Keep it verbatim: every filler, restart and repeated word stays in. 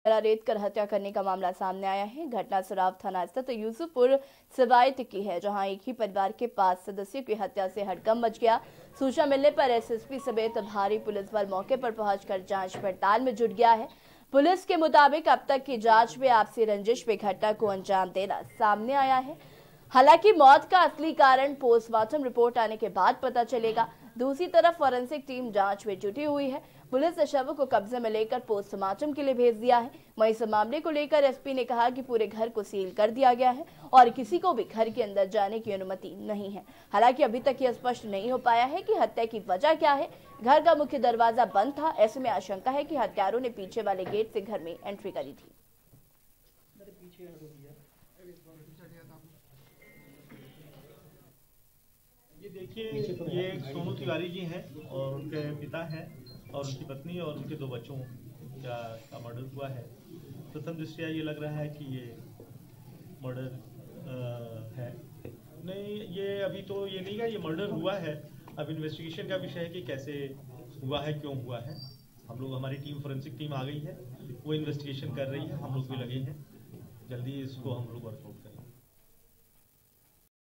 रेत कर हत्या करने का मामला सामने आया है। घटना सराव थाना स्थित यूसुफपुर सिवायत की है, जहां एक ही परिवार के पांच सदस्यों की हत्या से हड़कंप मच गया। सूचना मिलने पर एसएसपी समेत भारी पुलिस बल मौके पर पहुंचकर जांच पड़ताल में जुट गया है। पुलिस के मुताबिक अब तक की जांच में आपसी रंजिश में घटना को अंजाम देना सामने आया है। हालांकि मौत का असली कारण पोस्टमार्टम रिपोर्ट आने के बाद पता चलेगा। दूसरी तरफ फॉरेंसिक टीम जांच में जुटी हुई है। पुलिस ने शव को कब्जे में लेकर पोस्टमार्टम के लिए भेज दिया है। वहीं इस मामले को लेकर एसपी ने कहा कि पूरे घर को सील कर दिया गया है और किसी को भी घर के अंदर जाने की अनुमति नहीं है। हालांकि अभी तक यह स्पष्ट नहीं हो पाया है कि हत्या की वजह क्या है। घर का मुख्य दरवाजा बंद था, ऐसे में आशंका है कि हत्यारों ने पीछे वाले गेट से घर में एंट्री करी थी। ये देखिए, ये सोनू तिवारी जी हैं और उनके पिता हैं और उनकी पत्नी और उनके दो बच्चों का, का मर्डर हुआ है। प्रथम दृष्टया ये लग रहा है कि ये मर्डर है। नहीं, ये अभी तो ये नहीं है, ये मर्डर हुआ है। अब इन्वेस्टिगेशन का विषय है कि कैसे हुआ है, क्यों हुआ है। हम लोग, हमारी टीम, फोरेंसिक टीम आ गई है, वो इन्वेस्टिगेशन कर रही है। हम लोग भी लगे हैं, जल्दी इसको हम लोग वर्कआउट करेंगे।